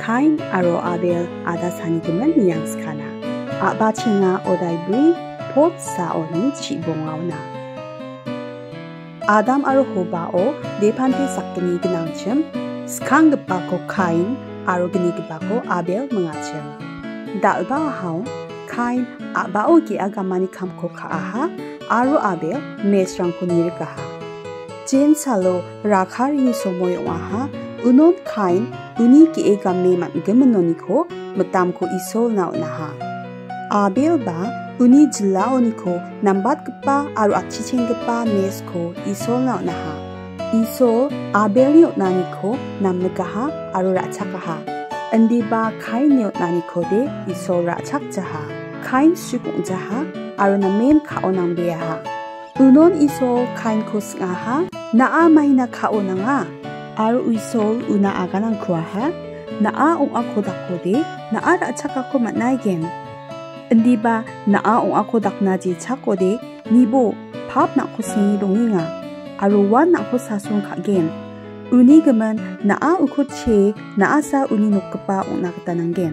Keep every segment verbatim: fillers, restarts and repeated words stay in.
Kain aro Abel ada sanigemen yang skana. A bachenga odai bri pot saoni chibongauna. Adam aro hobao depante sakgni gnangchem skanggipako Kain aro gnigipako Abel mengachem. Dalba hau Kain abao ge agamani kamko kaaha aro Abel mesrangko nirgaha. Jen salo rakharini somoy waha unon Kain uni ki egame matgemenoniko matamko isol naunaha. Abel ba uni jilaoniko nambatgepa aro achichenggepa mesko isol naunaha. Isol Abel yotnaniko namnegaha aro rachakaha. Endi ba Kain yotnaniko de isol rachakjaha. Kain sugongjaha aro namen kaonangbeaha. Unon isol Kain ko singaha naa maina kaonanga. Aro isol una aganang kuaha naa ong ako dakode naa rachakako matnaigen. Endi ba naa ong ako daknaji chakode nibo pap nako singi donginga. Aro wan nako sasung kagen. Uni gemen naa ukut che naa sa uni nokkepa ong nakatananggen.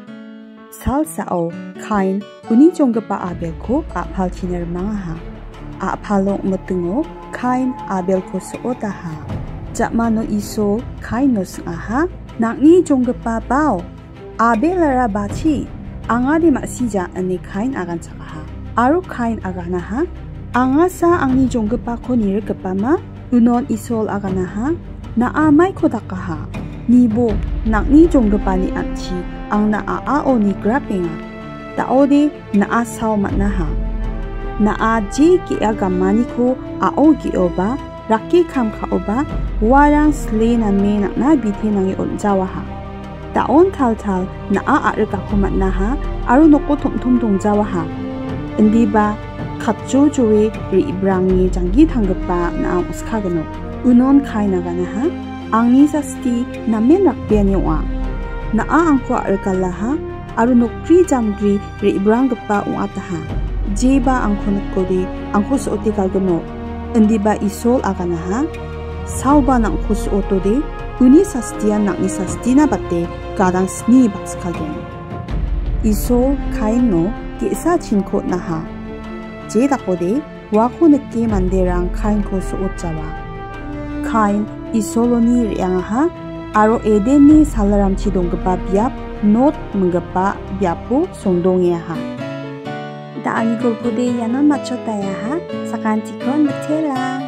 Sal sao Kain uni jonggepa Abel ko apal chiner mangaha. Apalong metungo Kain Abel ko sootaha. Jakmano iso Kain no singaha nakni jonggepa bao. Abel lara bachi angadi maksija ane Kain agan chakaha. Aro Kain aganaha angasa angni jonggepa ko nirgepa ma unon isol aganaha naa mai ko dakaha. Nibo nakni jonggepa ni achi ang naa ao ni grapenga. Taode naa sao matnaha. Naa je ki agamani ko ao ki oba Raki kam ka oba warang sle na me na na bite nangi onjawaha. Taon tal tal na a arga ko matnaha aro noko tom tom dongjawaha. Endi ba katjo jowe ri ibrangi janggi tanggepa na ang uskagano. Unon Kain aganaha angni sasti na men rakbiani wa. Na a angko arga laha aro nokri jamgri ri ibranggepa ung ataha. Jeba angko nakode angko sooti kalgano. Endi ba isol aganaha sauba nang khus otode uni sastian nang ni sastina batte kadang sni bakskagen. Isol Kain no gesa chinko naha. Je dakode wako neke manderang Kain ko suotjawa. Kain isoloni riangaha aro edeni salaramchi donggepa biap not menggepa biapu songdongiaha. Da ani golpode yanan machotayaha sakantikon betela.